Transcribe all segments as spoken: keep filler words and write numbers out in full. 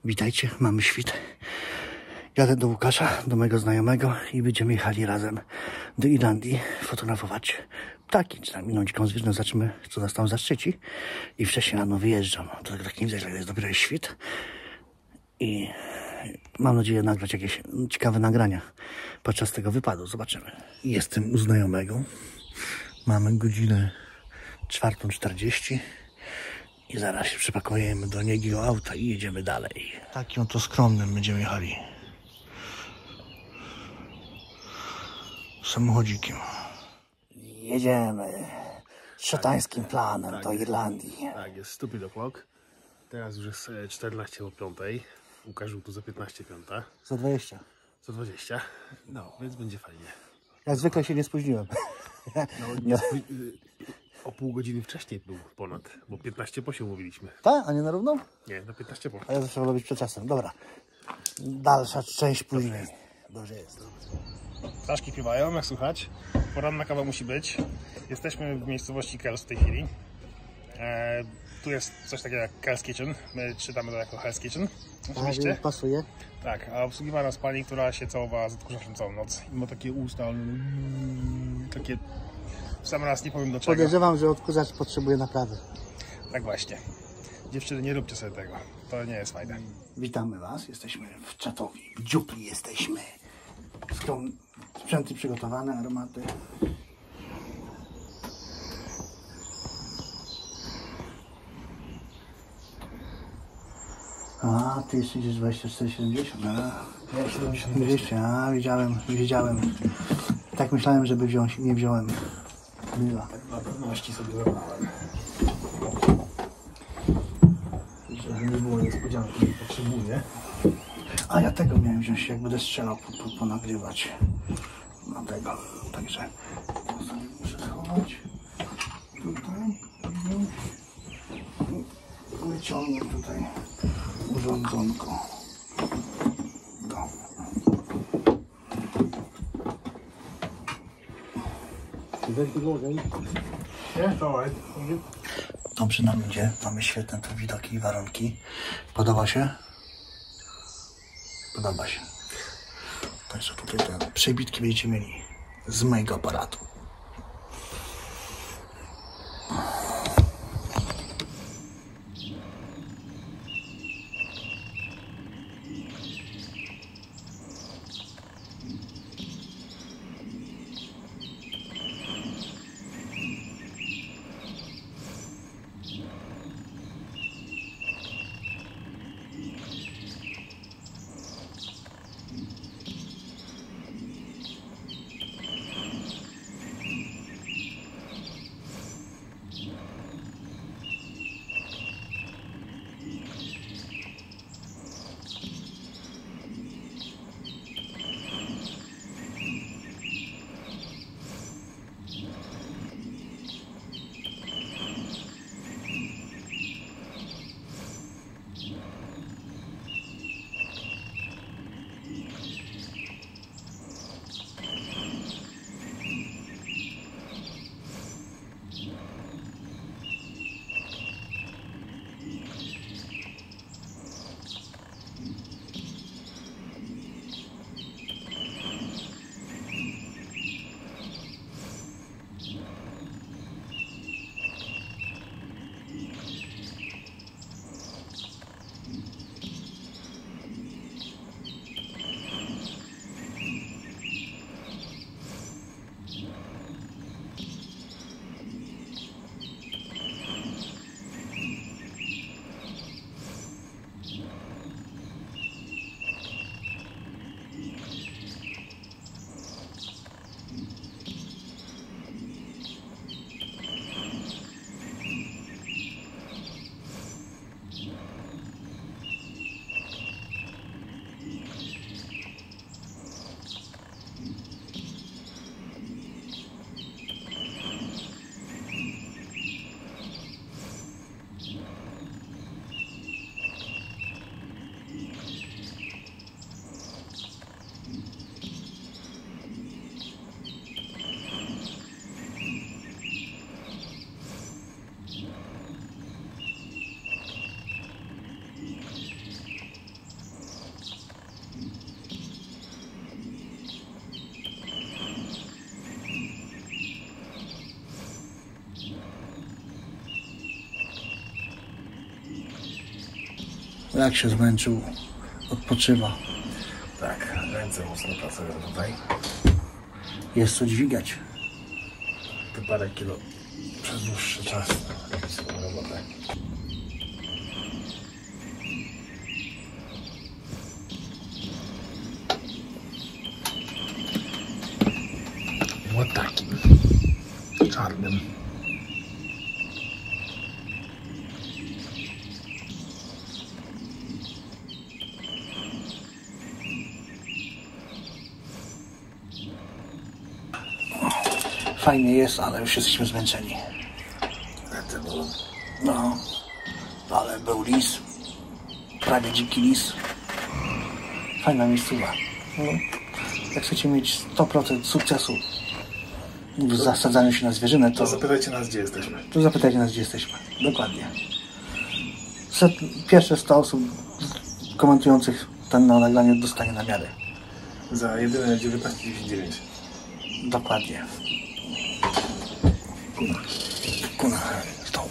Witajcie, mamy świt. Jadę do Łukasza, do mojego znajomego i będziemy jechali razem do Irlandii fotografować ptaki, czy tam inną dziką zwierzę. Zobaczymy, co nas tam zaszczyci. I wcześniej rano wyjeżdżam. To tak nie widać, że jest dopiero świt. I mam nadzieję nagrać jakieś ciekawe nagrania podczas tego wypadu. Zobaczymy. Jestem u znajomego. Mamy godzinę czwartą czterdzieści. I zaraz się przepakujemy do niego auta i jedziemy dalej. Takim oto skromnym będziemy jechali. Samochodzikiem. Jedziemy szatańskim planem tak, do Irlandii. Tak, jest stupid o'clock. Teraz już jest czternaście po piątej. Łukasz tu za piętnaście piąta. Za dwadzieścia. Za dwadzieścia. No, więc będzie fajnie. Jak zwykle się nie spóźniłem. No, nie spó o pół godziny wcześniej był ponad, bo piętnaście po się umówiliśmy. Tak? A nie na równo? Nie, na piętnaście po. A ja zawsze wolę być przed czasem. Dobra. Dalsza część później. Dobrze jest. Ptaszki piewają, jak słychać. Poranna kawa musi być. Jesteśmy w miejscowości Kells w tej chwili. E, tu jest coś takiego jak Kells Kitchen. My czytamy to jako Hell's Kitchen. Oczywiście. Tak, pasuje. Tak, a obsługiwa nas pani, która się całowała z odkurzaczem całą noc. I ma takie usta, mm, takie... W sam raz nie powiem do czego. Podejrzewam, że odkurzacz potrzebuje naprawy. Tak właśnie. Dziewczyny, nie róbcie sobie tego. To nie jest fajne. Witamy Was. Jesteśmy w Czatowi. W dziupli jesteśmy. Skrom... Sprzęty przygotowane, aromaty. A, ty jeszcze idziesz dwadzieścia cztery siedemdziesiąt. A, Ja siedemdziesiąt dwieście, a, wiedziałem, wiedziałem. Tak myślałem, żeby wziąć i nie wziąłem. Bywa. Tak dla pewności sobie zabrałem. Żeby nie było niespodzianki, nie potrzebuję. A ja tego miałem wziąć, jak będę strzelał, po, po, ponagrywać. No tego, także to sobie muszę schować. Tutaj. Wyciągnę tutaj urządzonko. No. Dobrze nam idzie, mamy świetne tu widoki i warunki. Podoba się? Podoba się. Także tutaj te przebitki będziecie mieli z mojego aparatu. Jak się zmęczył, odpoczywa. Tak, ręce mocno pracują tutaj. Jest co dźwigać. To parę kilo przez dłuższy czas robić swoją robotę. Takim czarnym. Fajnie jest, ale już jesteśmy zmęczeni. No, ale był lis. Prawie dziki lis. Fajna miejscowa. No, jak chcecie mieć sto procent sukcesu w zasadzaniu się na zwierzynę, to, To zapytajcie nas, gdzie jesteśmy. to zapytajcie nas, gdzie jesteśmy. Dokładnie. Set, pierwsze sto osób komentujących ten na nagranie dostanie namiary. Za jedyne dziewiętnaście dziewięćdziesiąt dziewięć. Dokładnie. Kuna. Kuna. Stop.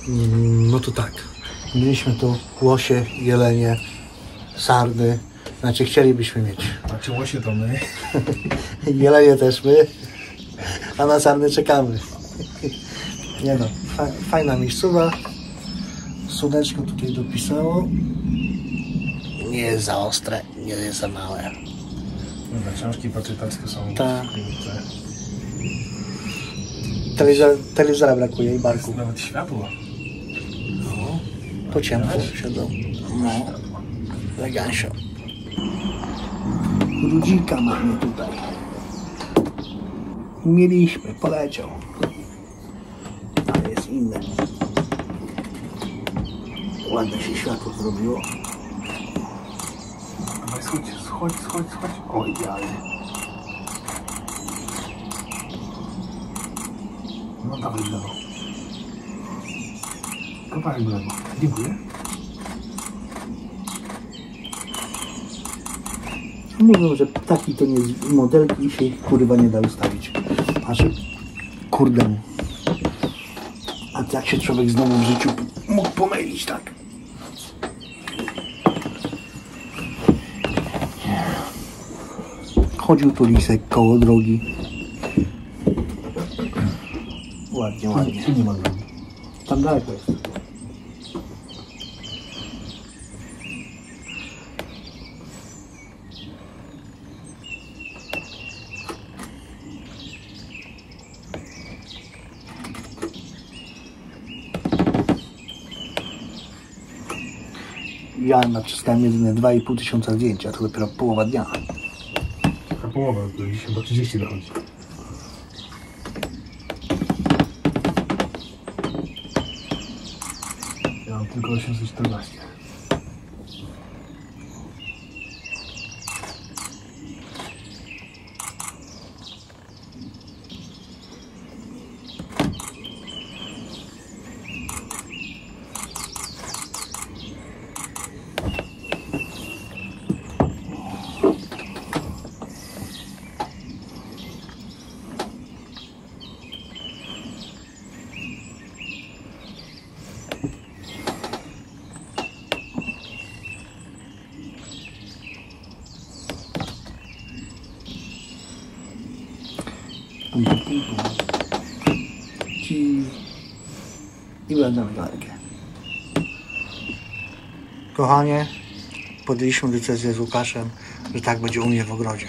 No to tak. Mieliśmy tu łosie, jelenie, sarny. Znaczy chcielibyśmy mieć. Znaczy łosie to my. Jelenie też my. A na sarny czekamy. Nie no, fajna miejscowa. Słoneczko tutaj dopisało. Nie jest za ostre, nie jest za małe. Dobra, książki poczytackie są. Tak. Telewizor, telewizora brakuje i barku. Jest nawet światło. No, po ciemku siedzą. No, elegancio. Rudzika mamy tutaj. Mieliśmy, poleciał. Ale jest inne. Ładne się światło zrobiło. Dawaj, schodź, schodź, schodź, schodź. O, idealnie. No dawaj w lewo. Kawałek w lewo. Dziękuję. Mówią, że taki to nie jest modelki i się ich kurwa nie da ustawić. Znaczy, kurde. A jak się człowiek znowu w życiu mógł pomylić, tak? Chodził tu lisek koło drogi. Ładnie, ładnie. Tu nie ma drogi. Tam daleko jest. Ja naciskałem jedynie dwa i pół tysiąca zdjęć, a to dopiero połowa dnia. A połowa, do dziesięć do trzydziestu dochodzi. Ja mam tylko osiemset czternaście. Pum, pum, pum, pum. Ci... I będziemy dalej. Kochanie, podjęliśmy decyzję z Łukaszem, że tak będzie u mnie w ogrodzie.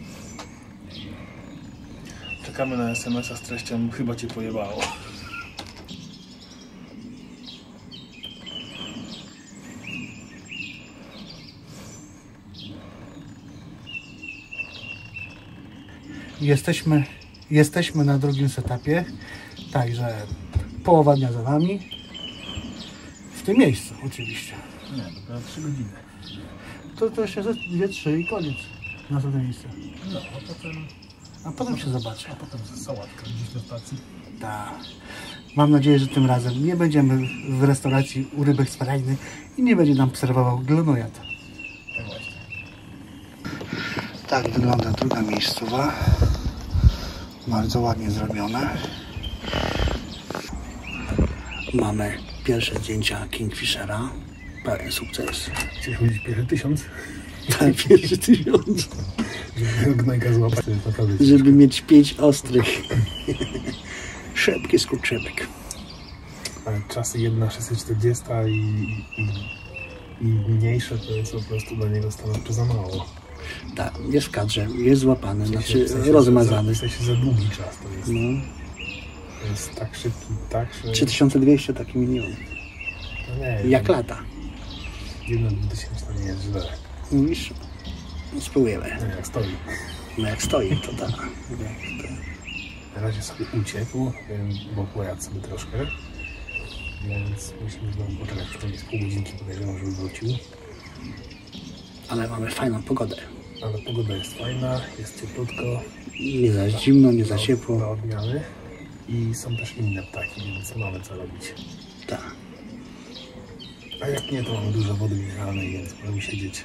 Czekamy na es em es a z treścią chyba cię pojebało. Jesteśmy, jesteśmy na drugim setupie, także połowa dnia za nami. W tym miejscu oczywiście. Nie, dopiero trzy godziny. To, to jeszcze dwie, trzy i koniec. Następne miejsce. No, a potem... A potem się zobaczy. A potem sałatka gdzieś na stacji. Tak. Mam nadzieję, że tym razem nie będziemy w restauracji u Rybek Sparajny i nie będzie nam serwował glonojad. Tak właśnie. Tak wygląda druga miejscowa. Bardzo ładnie zrobione. Mamy pierwsze zdjęcia Kingfishera. Pełen sukces. Chciałeś powiedzieć pierwszy tysiąc? Tak, pierwszy tysiąc. Żeby gnojka złapać, to jest naprawdę Żeby ciężko. mieć pięć ostrych. Szybki skurczybyk. Ale czasy jedna sześćset czterdzieści i, i, i mniejsze to jest po prostu dla niego stanowczo za mało. Tak, jest w kadrze, jest złapany, W sensie- znaczy w sensie rozmazany. Za, w sensie za długi czas to jest. No, To jest tak szybki, tak, że... trzy tysiące dwieście taki milion. No nie, Jak lata. Jedno dwutysięczne nie jest źle. Mówisz? Spróbujemy. No jak stoi. No jak stoi, to tak. Jak to... Na razie sobie uciekł, bo pojadł sobie troszkę. Więc musimy znowu poczekać przynajmniej z pół godzinki, podejrzewam, żeby wrócił. Ale mamy fajną pogodę. Ale pogoda jest fajna, jest cieplutko. Nie za zimno, nie za do- ciepło. Do odmiany. I są też inne ptaki, więc mamy co robić. Tak. A jak nie, to mamy dużo wody mineralnej, więc możemy siedzieć.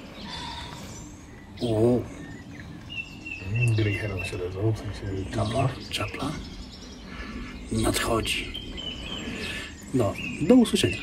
O, Mm, Greyheron się leżą, w sensie czapla. czapla. Nadchodzi. No, do usłyszenia.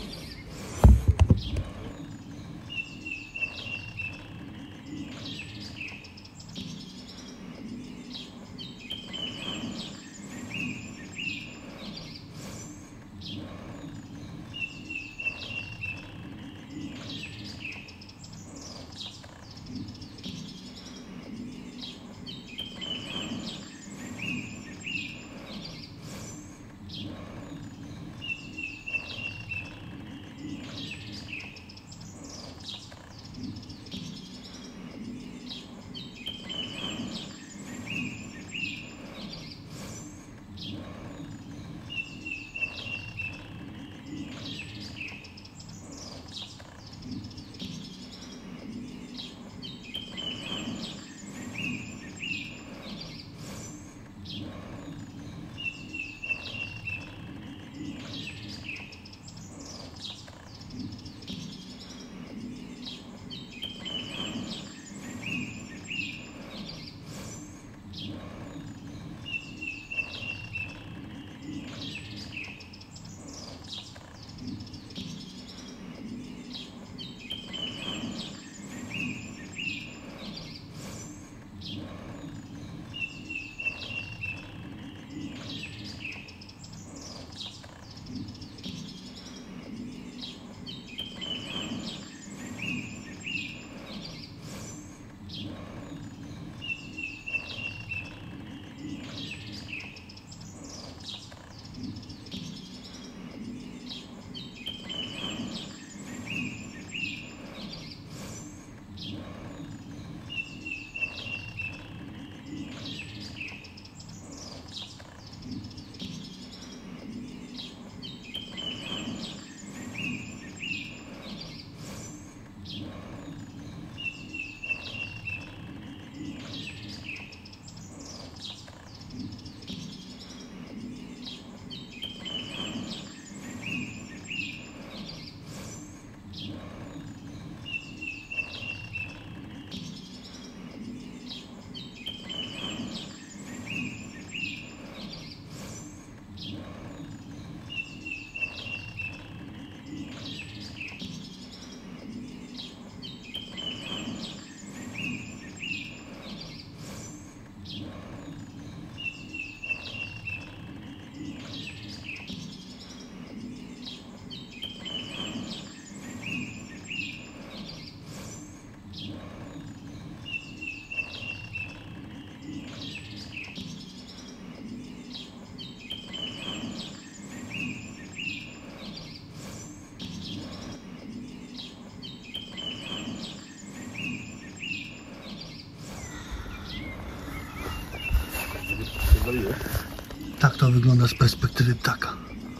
Tak to wygląda z perspektywy ptaka.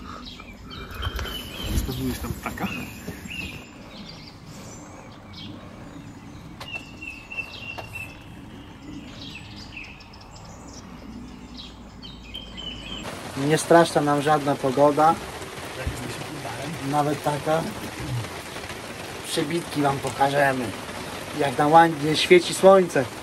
Wskazujesz tam ptaka? Nie straszna nam żadna pogoda. Nawet taka. Przebitki wam pokażemy. Jak na łańdzie świeci słońce.